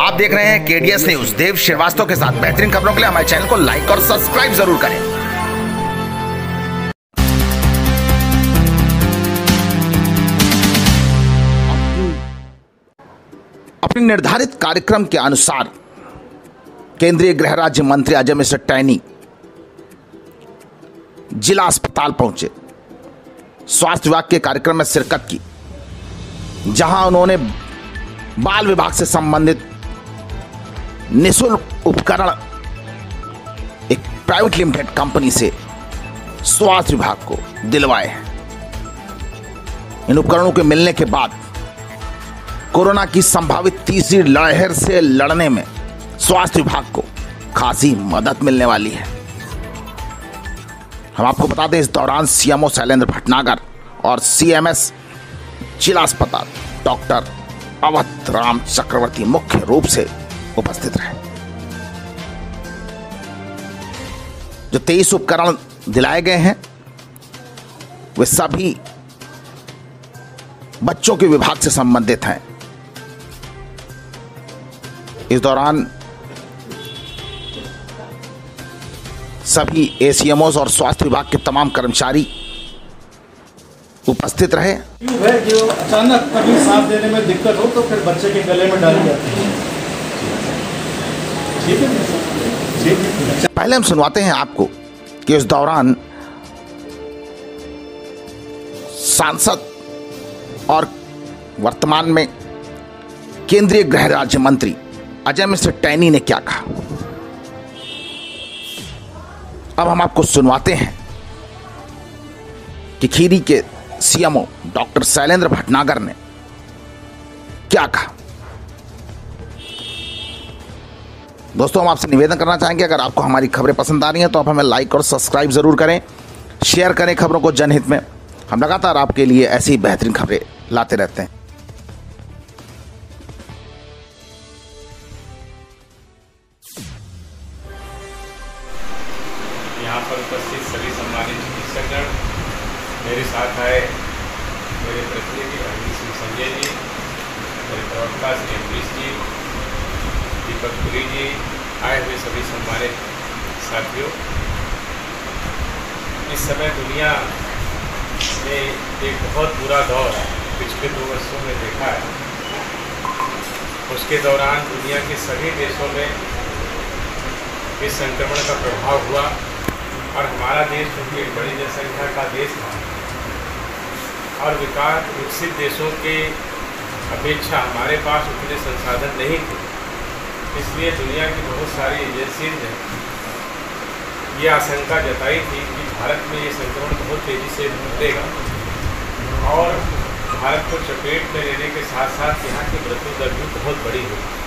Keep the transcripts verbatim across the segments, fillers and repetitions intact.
आप देख रहे हैं केडीएस न्यूज। देव श्रीवास्तव के साथ बेहतरीन खबरों के लिए हमारे चैनल को लाइक और सब्सक्राइब जरूर करें। अपने निर्धारित कार्यक्रम के अनुसार केंद्रीय गृह राज्य मंत्री अजय मिश्र टैनी जिला अस्पताल पहुंचे, स्वास्थ्य विभाग के कार्यक्रम में शिरकत की, जहां उन्होंने बाल विभाग से संबंधित निःशुल्क उपकरण एक प्राइवेट लिमिटेड कंपनी से स्वास्थ्य विभाग को दिलवाए हैं। इन उपकरणों के मिलने के बाद कोरोना की संभावित तीसरी लहर से लड़ने में स्वास्थ्य विभाग को खासी मदद मिलने वाली है। हम आपको बता दें, इस दौरान सीएमओ शैलेंद्र भटनागर और सीएमएस जिला अस्पताल डॉक्टर अवध राम चक्रवर्ती मुख्य रूप से उपस्थित रहे। जो तेईस उपकरण दिलाए गए हैं वे सभी बच्चों के विभाग से संबंधित हैं। इस दौरान सभी एसीएमओस और स्वास्थ्य विभाग के तमाम कर्मचारी उपस्थित रहे। जो अचानक कभी सांस देने में दिक्कत हो तो फिर बच्चे के गले में डाली जाती है। ठीक है, पहले हम सुनवाते हैं आपको कि इस दौरान सांसद और वर्तमान में केंद्रीय गृह राज्य मंत्री अजय मिश्र टैनी ने क्या कहा। अब हम आपको सुनवाते हैं कि खीरी के सीएमओ डॉक्टर शैलेंद्र भटनागर ने क्या कहा। दोस्तों, हम आपसे निवेदन करना चाहेंगे, अगर आपको हमारी खबरें पसंद आ रही हैं तो आप हमें लाइक और सब्सक्राइब जरूर करें, शेयर करें खबरों को जनहित में। हम लगातार आपके लिए ऐसी बेहतरीन खबरें लाते रहते हैं। यहाँ पर उपस्थित सभी सम्मानित चिकित्सकगण, मेरे साथ आए मेरे प्रतिनिधि अरविंद सिंह संजय जी, मेरे प्रवक्ता श्री अमरीश जी, दीपक पुरी जी, आए हुए सभी सम्मानित साथियों। इस समय दुनिया ने एक बहुत बुरा दौर पिछले दो वर्षों में देखा है। उसके दौरान दुनिया के सभी देशों में इस संक्रमण का प्रभाव हुआ और हमारा देश क्योंकि एक बड़ी जनसंख्या का देश था और विकास विकसित देशों के अपेक्षा हमारे पास उतने संसाधन नहीं थे, इसलिए दुनिया की बहुत सारी एजेंसीज ने ये आशंका जताई थी कि भारत में ये संक्रमण बहुत तेज़ी से बढ़ेगा और भारत को चपेट में लेने के साथ साथ यहाँ की मृत्यु दर भी बहुत बड़ी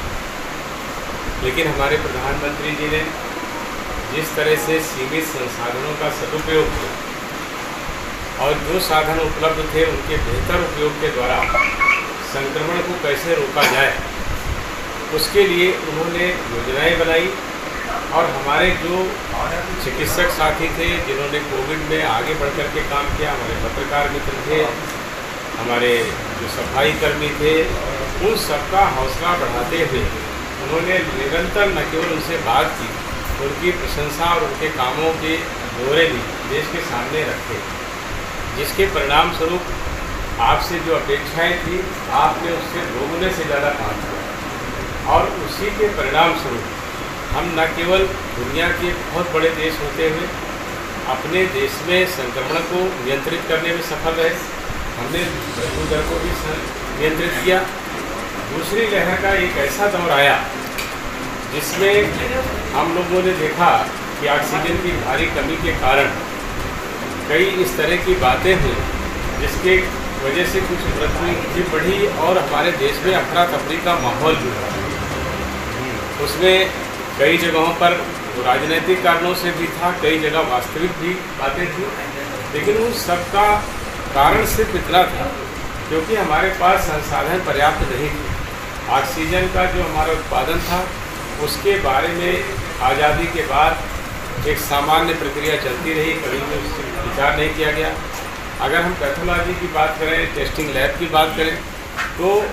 हुई। लेकिन हमारे प्रधानमंत्री जी ने जिस तरह से सीमित संसाधनों का सदुपयोग किया और जो साधन उपलब्ध थे उनके बेहतर उपयोग के द्वारा संक्रमण को कैसे रोका जाए, उसके लिए उन्होंने योजनाएं बनाई और हमारे जो चिकित्सक साथी थे जिन्होंने कोविड में आगे बढ़ कर के काम किया, हमारे पत्रकार मित्र थे, हमारे जो सफाई कर्मी थे, उन सबका हौसला बढ़ाते हुए उन्होंने निरंतर न केवल उनसे बात की, उनकी प्रशंसा और उनके कामों के ब्यौरे भी देश के सामने रखे, जिसके परिणाम स्वरूप आपसे जो अपेक्षाएं थी आपने उससे दोगुने से ज़्यादा काम किया और उसी के परिणाम स्वरूप हम न केवल दुनिया के बहुत बड़े देश होते हुए अपने देश में संक्रमण को नियंत्रित करने में सफल रहे, हमने मृत्यु दर को भी नियंत्रित किया। दूसरी लहर का एक ऐसा दौर आया जिसमें हम लोगों ने देखा कि ऑक्सीजन की भारी कमी के कारण कई इस तरह की बातें हुई जिसके वजह से कुछ मृत्यु भी बढ़ी और हमारे देश में अफरा तफरी का माहौल भी रहा। उसमें कई जगहों पर राजनीतिक कारणों से भी था, कई जगह वास्तविक भी बातें थी, लेकिन उन सबका कारण सिर्फ इतना था क्योंकि हमारे पास संसाधन पर्याप्त नहीं थे। ऑक्सीजन का जो हमारा उत्पादन था उसके बारे में आज़ादी के बाद एक सामान्य प्रक्रिया चलती रही, कभी भी उस पर विचार नहीं किया गया। अगर हम पैथोलॉजी की बात करें, टेस्टिंग लैब की बात करें, तो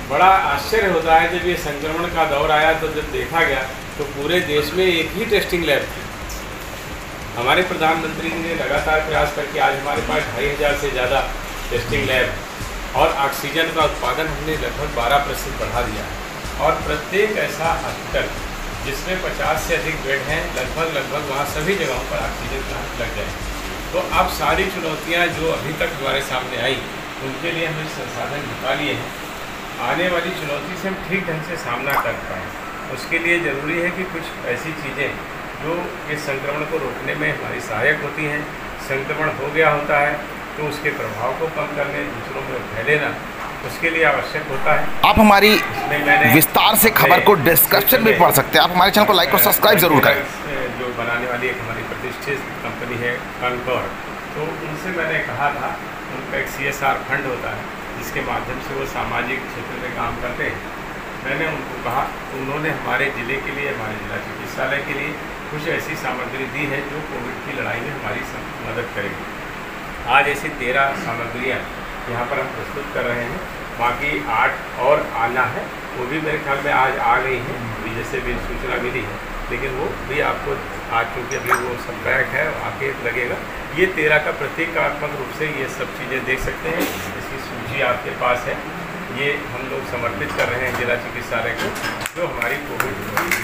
बड़ा आश्चर्य होता है जब ये संक्रमण का दौर आया तो जब देखा गया तो पूरे देश में एक ही टेस्टिंग लैब थी। हमारे प्रधानमंत्री ने लगातार प्रयास करके आज हमारे पास ढाई हज़ार से ज़्यादा टेस्टिंग लैब और ऑक्सीजन का उत्पादन हमने लगभग बारह प्रतिशत बढ़ा दिया है। और प्रत्येक ऐसा हॉस्पिटल जिसमें पचास से अधिक बेड हैं, लगभग लगभग वहाँ सभी जगहों पर ऑक्सीजन प्लांट लग जाए। तो अब सारी चुनौतियाँ जो अभी तक हमारे सामने आई उनके लिए हमने संसाधन जुटा लिए हैं। आने वाली चुनौती से हम ठीक ढंग से सामना कर पाएँ, उसके लिए ज़रूरी है कि कुछ ऐसी चीज़ें जो इस संक्रमण को रोकने में हमारी सहायक होती हैं। संक्रमण हो गया होता है तो उसके प्रभाव को कम करने, दूसरों में फैले ना, उसके लिए आवश्यक होता है। आप हमारी विस्तार से खबर को डिस्क्रिप्शन में पढ़ सकते हैं। आप हमारे चैनल को लाइक और सब्सक्राइब जरूर करें। जो बनाने वाली एक हमारी प्रतिष्ठित कंपनी है कॉनकॉर्ड, तो उनसे मैंने कहा था, उनका एक सी एस आर फंड होता है जिसके माध्यम से वो सामाजिक क्षेत्र में काम करते हैं। मैंने उनको कहा, उन्होंने हमारे ज़िले के लिए, हमारे जिला चिकित्सालय के लिए कुछ ऐसी सामग्री दी है जो कोविड की लड़ाई में हमारी मदद करेगी। आज ऐसी तेरह सामग्रियाँ यहाँ पर हम प्रस्तुत कर रहे हैं, बाकी आठ और आना है, वो भी मेरे ख्याल में आज आ गई हैं, अभी जैसे भी सूचना मिली है, लेकिन वो भी आपको आज चूँकि अभी वो सब पैक है आके लगेगा। ये तेरह का प्रतीकात्मक रूप से ये सब चीज़ें देख सकते हैं, इसकी सूची आपके पास है। ये हम लोग समर्पित कर रहे हैं जिला चिकित्सालय को, जो हमारी कोविड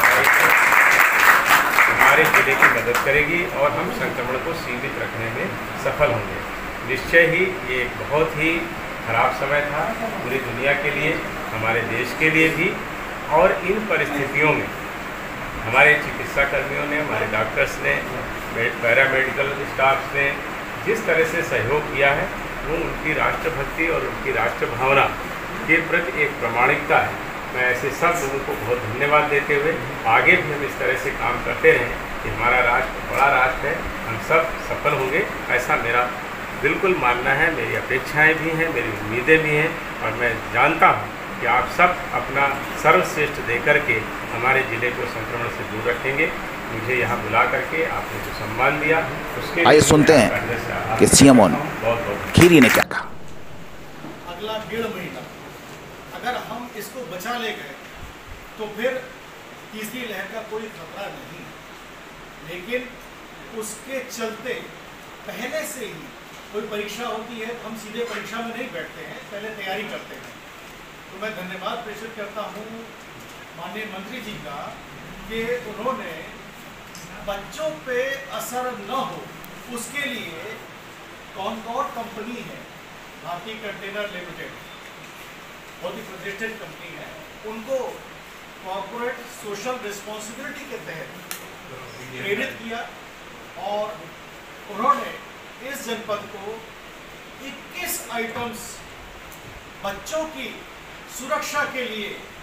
हमारे जिले की मदद करेगी और हम संक्रमण को सीमित रखने में सफल होंगे। निश्चय ही ये एक बहुत ही खराब समय था पूरी दुनिया के लिए, हमारे देश के लिए भी। और इन परिस्थितियों में हमारे चिकित्सा कर्मियों ने, हमारे डॉक्टर्स ने, पैरामेडिकल स्टाफ ने जिस तरह से सहयोग किया है, वो उनकी राष्ट्रभक्ति और उनकी राष्ट्र भावना के प्रति एक प्रामाणिकता है। मैं ऐसे सब लोगों को बहुत धन्यवाद देते हुए आगे भी हम इस तरह से काम करते रहें कि हमारा राष्ट्र बड़ा राष्ट्र है, हम सब सफल होंगे, ऐसा मेरा बिल्कुल मानना है। मेरी अपेक्षाएं भी हैं, मेरी उम्मीदें भी हैं, और मैं जानता हूं कि आप सब अपना सर्वश्रेष्ठ दे करके हमारे ज़िले को संक्रमण से दूर रखेंगे। मुझे यहाँ बुला करके आपने जो सम्मान दिया उसके आइए सुनते हैं कि सी एम खीरी ने क्या कहा। अगला डेढ़ महीना अगर हम इसको बचा ले गए तो फिर तीसरी लहर का कोई खतरा नहीं, लेकिन उसके चलते पहले से ही कोई परीक्षा होती है तो हम सीधे परीक्षा में नहीं बैठते हैं, पहले तैयारी करते हैं। तो मैं धन्यवाद प्रेषित करता हूँ माननीय मंत्री जी का कि उन्होंने बच्चों पे असर न हो उसके लिए कॉनकॉर्ड कंपनी है, भारतीय कंटेनर लिमिटेड, बहुत ही प्रतिष्ठित कंपनी है, उनको कॉर्पोरेट सोशल रिस्पॉन्सिबिलिटी के तहत प्रेरित किया और उन्होंने इस जनपद को इक्कीस आइटम्स बच्चों की सुरक्षा के लिए